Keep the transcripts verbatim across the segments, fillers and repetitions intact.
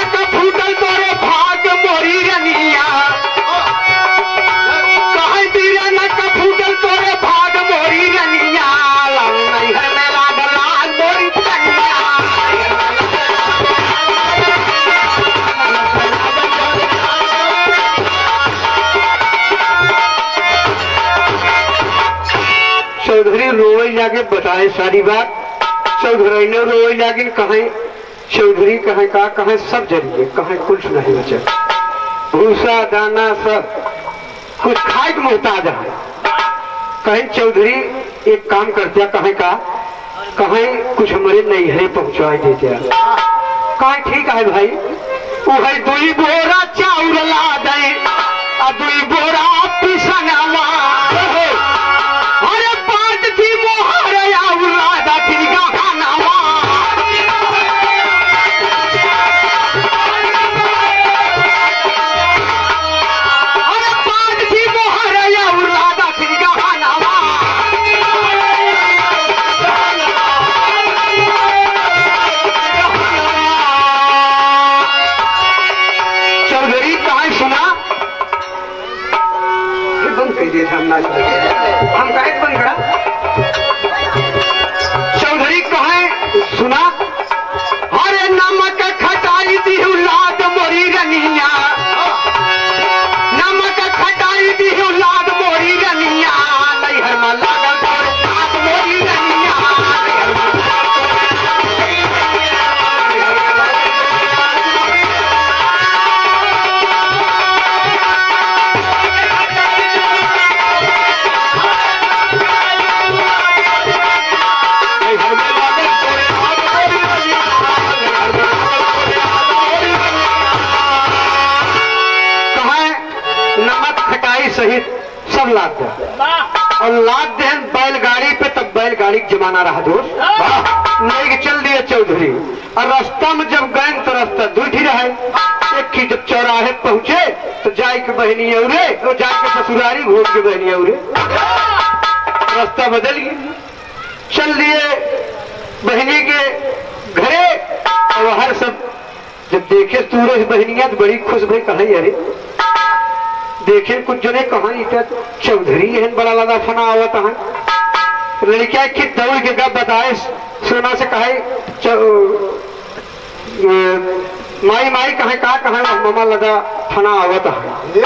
का फूटल तोरे भाग मोरी रनिया कहे बीरा न का फूटल तोरे भाग मोरी रनिया नहीं है में लाग लाग मोरी रनिया चौधरी रोए जाके बताए सारी बात। चौधरी ने रोए जाके कहे चौधरी कहे का कहे सब जरिए कहे कुछ नहीं बचे भूसा दाना सब कुछ खाए के मोहताज है। कहे चौधरी एक काम करते कहे का कहे कुछ हमारे नैहरे पहुंचा देते कहे ठीक है भाई वो है दुई बोरा चाउर ला दे और दुई बोरा पिसनवा अरे पांच थी मोहर उलादा थी गहनवा अरे पांच थी मोहर उलादा थी गहनवा चौधरी कहा सुना बंद कर दिए हम नाच हम कहे बंद करा। चौधरी कहे सुना अरे नमक खटाई दी लाद मोरी रनिया नमक खटाई दी लाद मोरी रनिया नहीं हर में लागल लाद मोरी रनिया सहित सब लाद दे और लाद दे बैलगाड़ी पे तब बैलगाड़ी का जमाना रहा दोस्त नहीं के चल दिए चौधरी और रास्ता में जब गए तो रास्ता दूर ही रहे एक की जब चौराहे पहुंचे तो जाए के बहनी उरे और जाए के ससुरारी घूम के बहनी उरे रास्ता बदल गया चल दिए बहनी के घरे और हर सब जब देखे सूरज बहनिया तो बड़ी खुश भाई कहा अरे देखे कुछ जने कहानी चौधरी एहन बड़ा लगा फना आवत है लड़किया की दौड़ के गप बताए सोना से कहे माई माई कहे का कहे मामा लगा फना आवत है।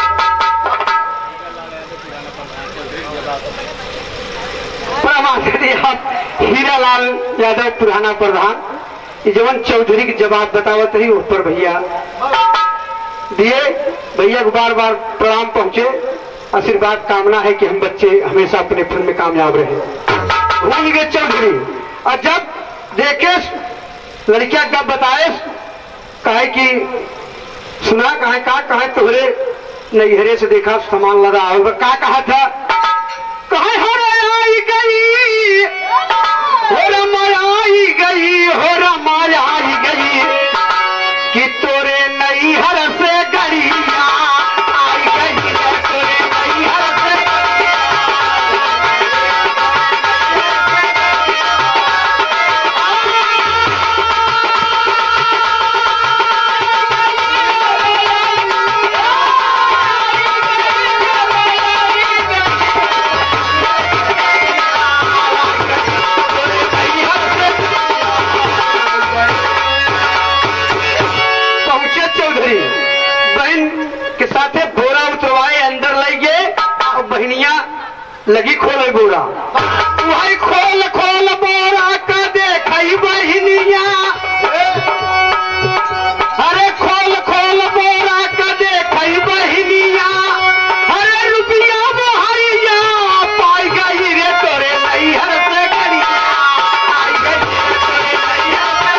हीरालाल यादव पुराना प्रधान जवन चौधरी के जवाब बतावत रही ऊपर भैया दिए भैया को बार बार प्रणाम पहुंचे आशीर्वाद कामना है कि हम बच्चे हमेशा अपने फन में कामयाब रहे। भूल गए चौधरी और जब देखे लड़कियां जब बताए कहे कि सुना कहे का कहे तोहरे नैहरे से देखा सामान लगा होगा का कहा था कहे हरे आई गई हो रमाया आई गई हो रमाया आई गई कि तोरे नैहर से गड़िया आई गई तोरे नैहर से के साथे बोरा उतरवाए अंदर ले गए और बहनिया लगी खोले बोरा वही खोल खोल बोरा का देखई बहनिया अरे खोल खोल बोरा का देखई बहनिया अरे रुपया बोहरिया पाई गई रे तोरे नैहर से गड़िया आई गई तोरे नैहर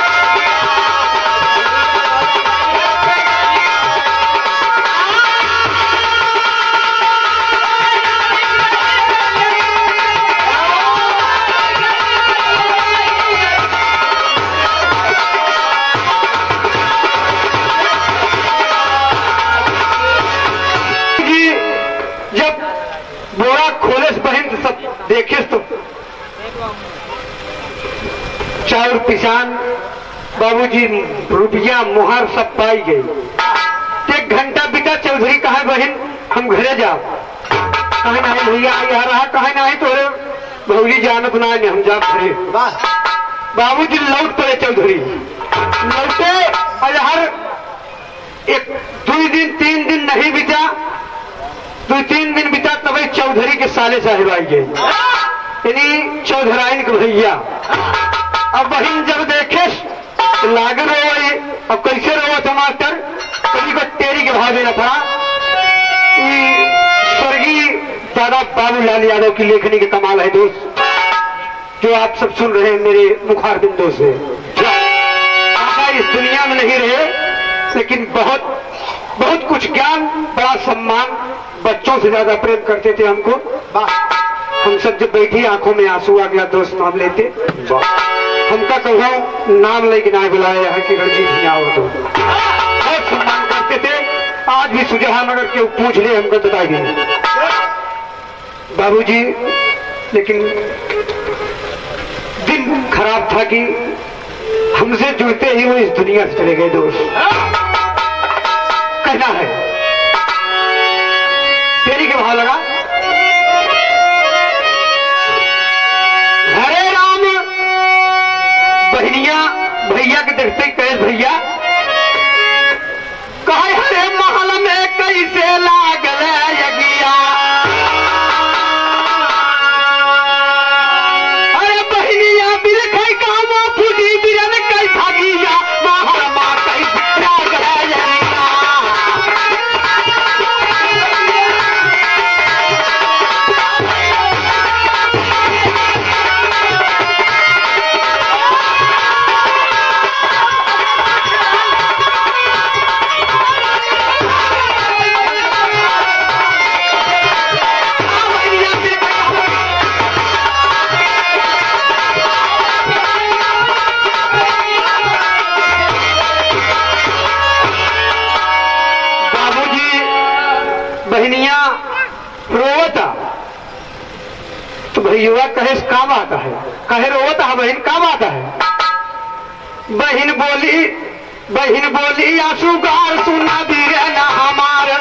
देखे तो चाउर पिसान बाबूजी रुपया मुहर सब पाई गई। एक घंटा बीता, चौधरी कहा बहन हम घरे जाओ। कहे नहीं भैया यहाँ रहा, कहे नहीं तोरे भौजी जानत ना हम जा घरे। बाबूजी लौट पड़े, चौधरी लौटे और हर एक दो दिन तीन दिन नहीं बीता, दो तीन दिन बीता तब चौधरी के साले साहिब आई गए, यानी चौधराइन के भैया। अब बहन जब देखे लागे रो, अब कैसे रो टमाटर कभी को तेरी के भाव देना पड़ा। स्वर्गीय दादा बाबूलाल यादव की लेखनी के कमाल है दोस्त, जो आप सब सुन रहे हैं मेरे मुखार बिंदों से। आका इस दुनिया में नहीं रहे, लेकिन बहुत बहुत कुछ ज्ञान, बड़ा सम्मान, बच्चों से ज्यादा प्रेम करते थे हमको। हम सब जब बैठी आंखों में आंसू आ गया, दोस्त नाम लेते हमका कहूँ नाम लेके ना बुलाया है कि रणजीत जी आओ, तो बहुत सम्मान करते थे। आज भी सुजहा नगर के पूछ ले हमको बताइए बाबूजी। लेकिन दिन खराब था कि हमसे जुड़ते ही वो इस दुनिया से चले गए दोस्त। कहना है तेरी के भाव लगा। हरे राम बहनिया भैया के देखते कैसे भैया कहे हरे महल में कैसे लागल यगिया। अरे बहनिया बिलखै काम फूटी बिरन कै भागिया, महल मां कैसे लागल यगिया। बहनिया रोवता तो भैया कहे काम आता है, कहे रोवता है बहन काम आता है। बहन बोली बहन बोली आंसू गार सुना भी रहना हमार।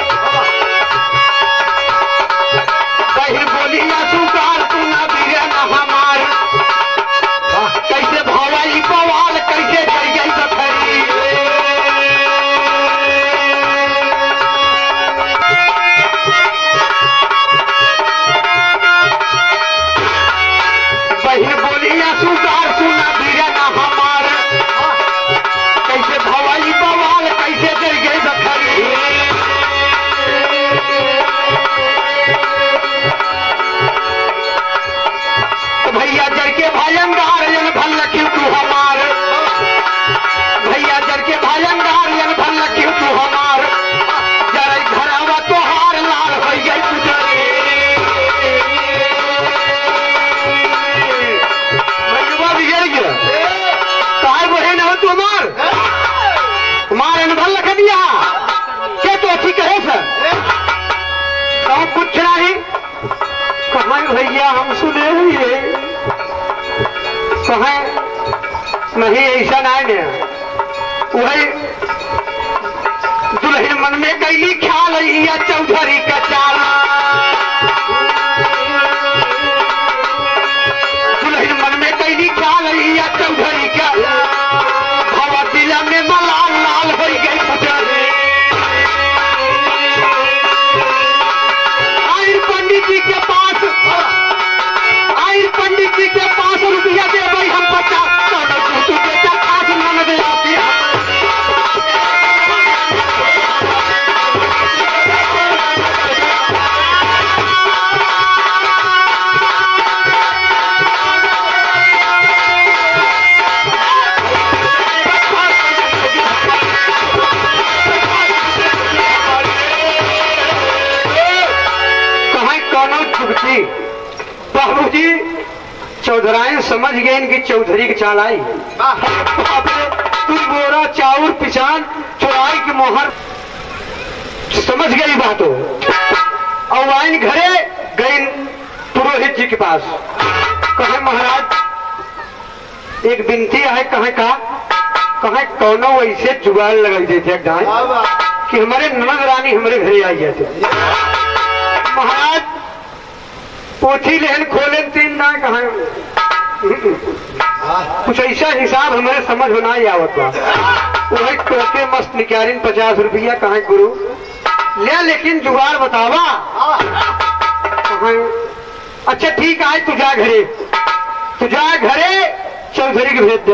बहन बोली आंसू गार सुना भी रहना हमार। कैसे भवाई पवाल कैसे चल गई सफरी। बहन बोली आंसूगार सुना भी ना हमार। कैसे भवाई बवाल कैसे दे गए सफरी। तो भैया जर के भायंगार यन भल क्यों तू हमार। भैया जर के भायंगार यन भल क्यों तू हमार। जरा घरवा तोहार लाल हो गई पुजरी। बहन हो तुम्हार तुम्हारे अनुभव रख दिया क्या तो अच्छी कहे सर कहो कुछ नहीं। कहा भैया हम सुने हुए कहे नहीं ऐसा नहीं वही दुल्हन मन में कैली ख्याल या चौधरी का चाल। दुल्हन मन में कैली ख्याल या चौधरी का हवा दिला में मलाल लाल हो गई पुजारी। आइर पंडित जी के पास आइर पंडित जी के पास रुपया दे भाई हम पचास तू बेटा आज मन दे आती है। बाबूजी चौधराइन समझ गए इनकी चौधरी की चाल आई। तुम बोरा चाउर पिछान चौराई की मोहर समझ गई बात हो। और वाइन घरे गई पुरोहित जी के पास कहे महाराज एक विनती है। कहे का कहा कौनो ऐसे जुगाड़ लगाई देते गाय कि हमारे ननद रानी हमारे घरे आई जाते। महाराज पोथी लेन खोले तीन ना कहा कुछ ऐसा हिसाब हमारे समझ में नहीं आवत बा। वही टोके मस्त निकालिन पचास रुपया कहा गुरु ले, लेकिन जुगाड़ बतावा। अच्छा ठीक है तुझा घरे तुझा घरे चौधरी की भेज दे,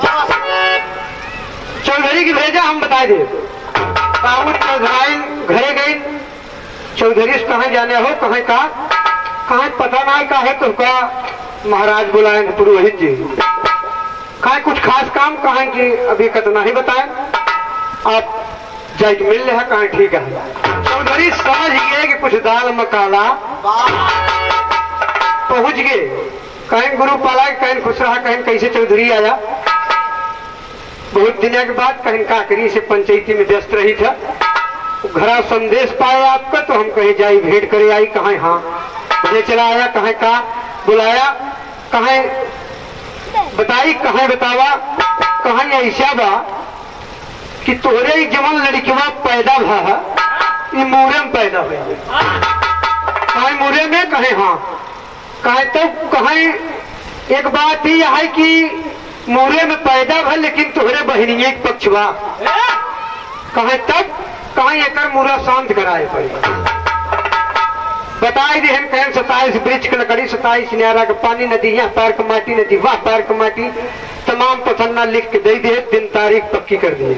चौधरी की भेजा हम बता दे। बाबू चौधरी घरे गई, चौधरी से कहा जाने हो कहे का कहा पता नहीं का है तो का महाराज बुलाएंगे पुरोहित जी कहा कुछ खास काम कहा कि अभी कितना ही बताए आप जाके मिल रहे कहा ठीक है। चौधरी समझ गए कि कुछ दाल मकाला पहुंच गए। कहीं गुरु पाला कहीं खुश रहा कहीं कैसे चौधरी आया। बहुत दिन के बाद कहीं काकरी से पंचायती में व्यस्त रही था, घरा संदेश पाया आपका तो हम कहीं जाई भेंट करे आई कहा हाँ ले चला आया कहे का बुलाया कहे बताई कहे बतावा कहे ऐसा बा कि तोहरे जवन लड़किवा पैदा भा ये मूरे में पैदा हुई कहे मूरे में कहे हाँ कहे तो कहे एक बात ही है कि मूरे में पैदा भा लेकिन तोहरे बहनिये के पक्षवा कहे तब कहे एक मूरा शांत कराए पड़े। बताई दी हम कहें सताईस वृक्ष की लकड़ी सताईस न्यारा का पानी नदी यहाँ पैर का माटी नदी वह पैर का माटी तमाम पसन्ना लिख के दे दिए दिन तारीख पक्की कर दिए।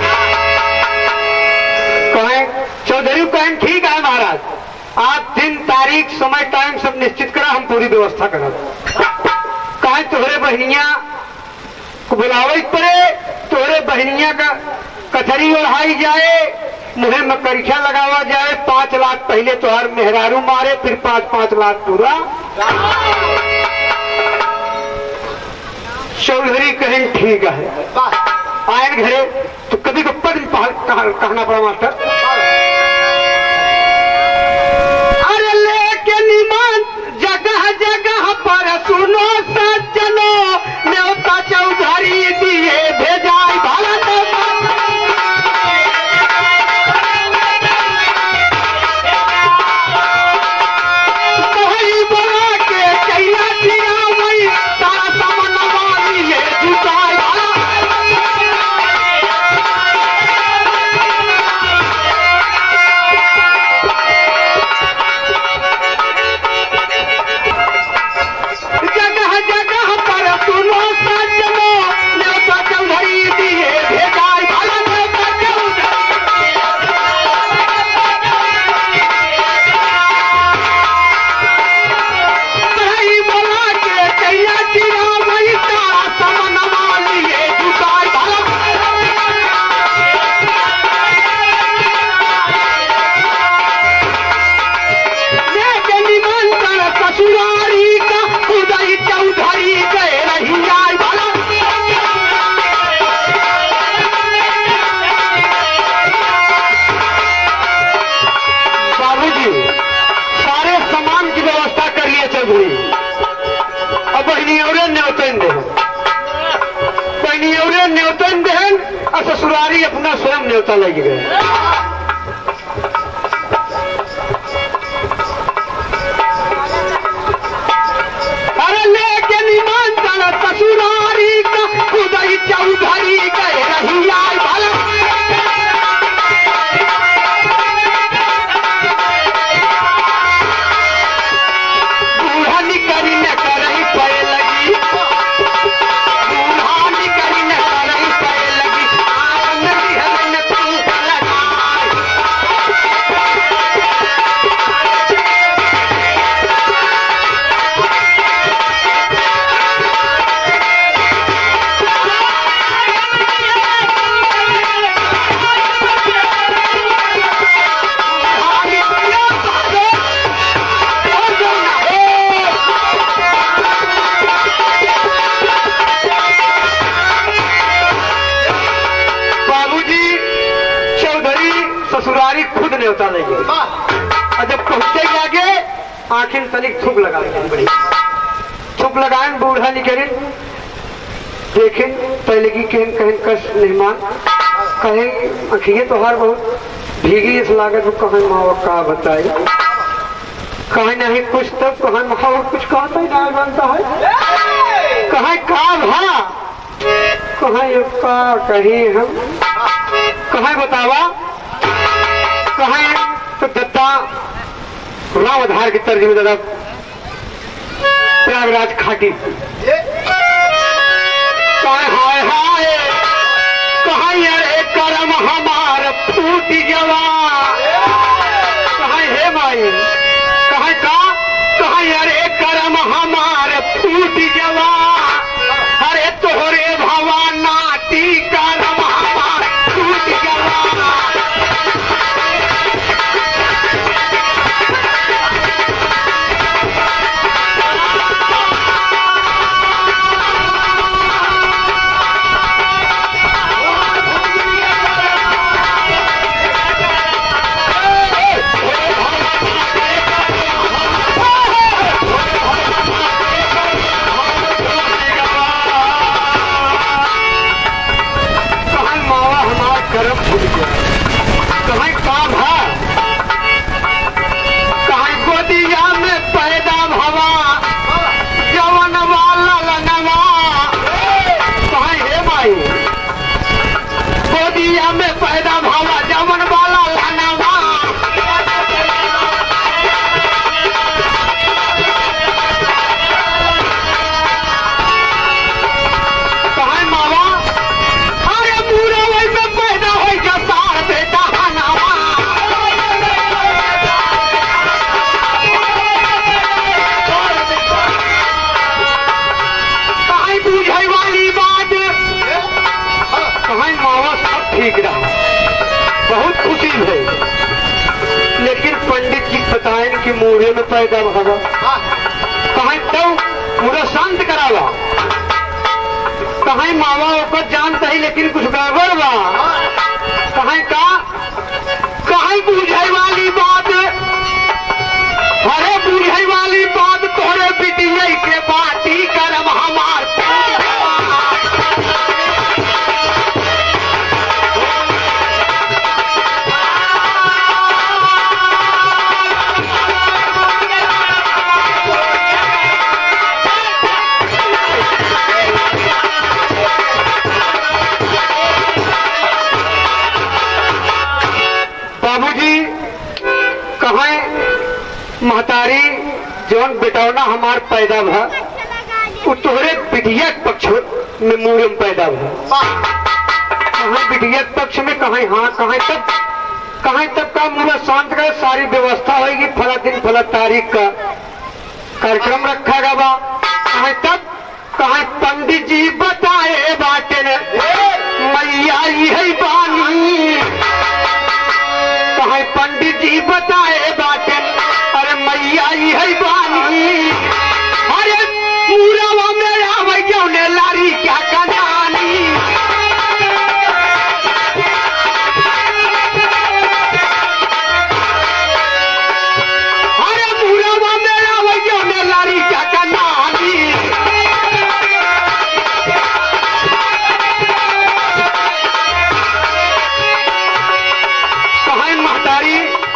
कहें चौधरी कहें ठीक है महाराज आप दिन तारीख समय टाइम सब निश्चित करा हम पूरी व्यवस्था करा। कहें तोहरे बहनिया को बुलावे पड़े, तोहरे बहनिया का कचरी ओढ़ाई जाए, मुहे में करीखा लगावा जाए, पांच लाख पहले तो हर मेहरारू मारे फिर पांच पांच लाख पूरा। चौधरी कहें ठीक है आए घरे तो कभी को पद कहना पड़ा मास्टर अरे लेके निमान जगह जगह पर सुनो सज्जनो न्योता चौधरी दिए भेजाई भारत न्योतन देन और ससुरारी अपना स्वयं न्योता लग गए। अरे लेके निमंत्रण ससुरारी का खुदाई चौधरी गए रही आए भला बूढ़ा निकली न करही पे लगी ससुरारी खुद न्योता लेंगे और जब पहुंचे आगे आखिर तनिक थूक लगा बड़ी थूक लगाए बूढ़ा निकले देखे पहले की कहन कहन कस मेहमान कहे अखिए तो हर बहुत भीगी इस लागत को कहे माँ का बताई कहे नहीं कुछ तब कहे माँ कुछ कहता ही नहीं बनता है कहे का भा कहे का कही हम कहे बतावा कहे तो दत्ता रावधार की तर्ज में दादा प्रयागराज खाटी कहे हाय हाय कहे अरे करम हमार फूट जवा कहे हे माई कहे का कहे अरे करम हमार फूट जवा अरे तोहरे भवा नाती करम हमार फूट जवा पैदा भावा जवन वाला लानवा कहे मावा अरे पूरा वही में पैदा हो जतार बेटा हनावा कहे बुझे वाली बात कहे मावा सब ठीक रहा बहुत खुशी है लेकिन पंडित जी बताएं कि मूढ़े में पैदा भागा कहे तो पूरा शांत करावा कहे मावा ऊपर जानता ही लेकिन कुछ गड़बड़ बा कहे का कहे बुझे वाली बात अरे बुझे वाली बात तोहरे बिटिया के बाती करम हमार महतारी जौन बेटौना हमार पैदा भा वो तोहरे बिटिया पक्ष में मूल में पैदा भा कहा बिटिया पक्ष में कहे हाँ कहे तब कहे तब का मूल शांत कर सारी व्यवस्था होगी फला दिन फला तारीख का कार्यक्रम रखा गया बा कहे तब कहे पंडित जी बताए बाटे ने मैया यही बानी कहे पंडित जी बताए बाटे अरे मैया यही बानी अरे पूरा मेरा भैया ने लारी क्या कनानी अरे पूरा मेरा भैया ने लारी क्या कनानी कहे महतारी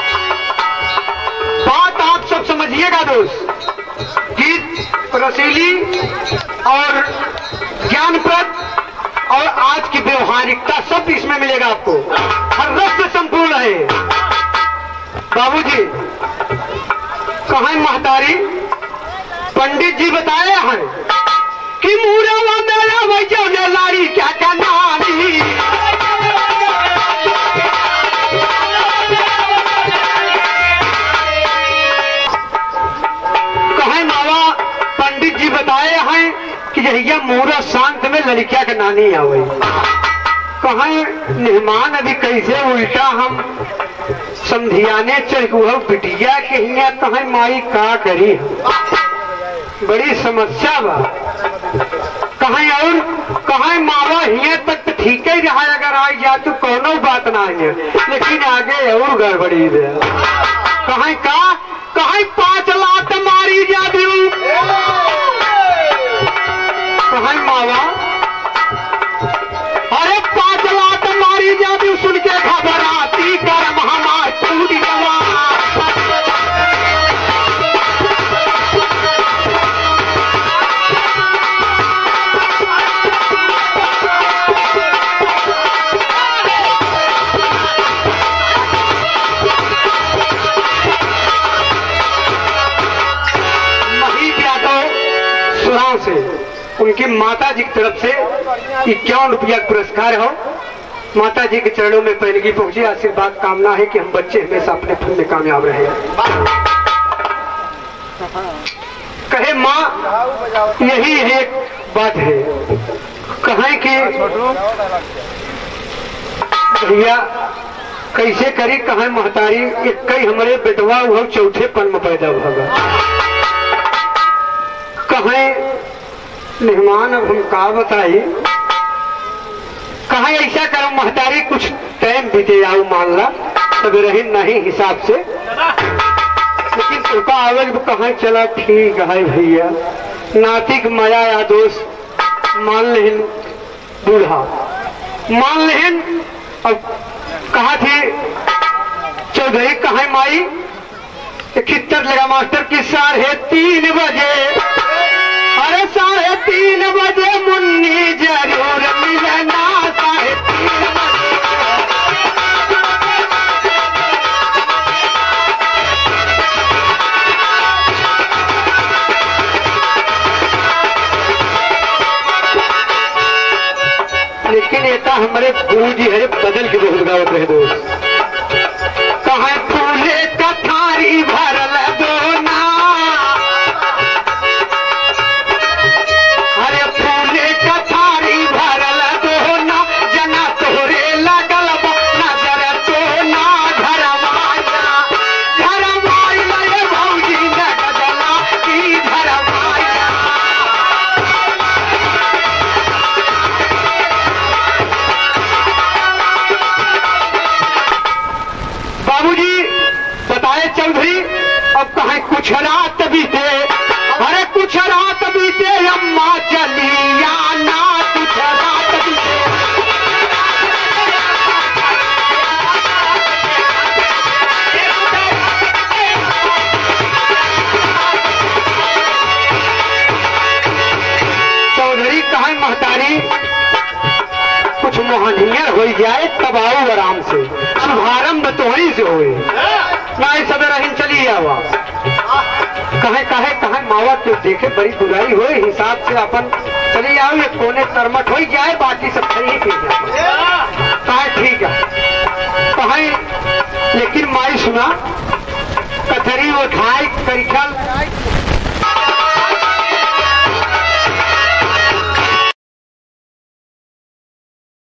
बात आप सब समझिएगा दोस्त कि रसीली और ज्ञानप्रद और आज की व्यवहारिकता सब इसमें मिलेगा आपको हर रस से संपूर्ण है बाबूजी कहें महतारी पंडित जी बताए हैं कि मूरा मेरा भैया ने लाड़ी क्या क्या नानी पंडित जी बताए हैं कि यहिया मूरा शांत में लड़किया का नानी आवे कहें मेहमान अभी कैसे उल्टा हम समझियाने चल बिटिया के हिया कहें माई का करी बड़ी समस्या बा कहें और कहें मावा हिया तक तो ठीक ही रहा अगर आई जा तो कोनो बात ना है लेकिन आगे और गड़बड़ी दे कहें का कहें पांच लात मारी जा दू कहें मावा इनकी माता जी की तरफ से इक्यावन रुपया पुरस्कार हो। माता जी के चरणों में पैनगी पहुंचे, आशीर्वाद कामना है कि हम बच्चे हमेशा अपने फन में कामयाब रहे। कहे माँ यही एक बात है, कहें कि भैया कैसे करी, कहें महतारी एक कई हमारे बेटवा हुआ चौथे पन में पैदा होगा, कहें मेहमान अब हम का बताई, कहा ऐसा करो महतारी कुछ टाइम बीते जाओ, मान ला सब रही नहीं हिसाब से, लेकिन तुका आवेज कहा चला ठीक है भैया, नातिक माया या दोस्त मान लेन, बूढ़ा मान लेन। अब कहा थी चौधरी कहा माई इकहत्तर लगा मास्टर की साढ़े तीन बजे, अरे साढ़े तीन बजे मुन्नी जरूर मिलना, साढ़े तीन बजे लेकिन ये हमारे गुरु जी है बदल के बहुत गावत रहे दोस्त, कहा फूले कथारी भरल दो ना, अरे फूले कथारी भरल दो ना, जना तोरे लगल नजर तो ना, धरवाया धरवाया ये भौजी न गदला की धरवाया। बाबूजी बताए चौधरी अब कहें कुछ रात बीते, अरे कुछ रात बीते अम्मा चली या ना, कुछ रात बीते चौधरी कहें महतारी कुछ मोहनियर हो जाए तब आओ आराम से, शुभारंभ तो वहीं से होए ना, सब रहीन चली आवा, कहे कहे कहे मावा तो देखे बड़ी बुराई हो, हिसाब से अपन चली आओ, ये कोने तरमट हो जाए, बाकी सब सही पी जाए, कहे ठीक है। कहे लेकिन माई सुना कथरी उठाई करिखल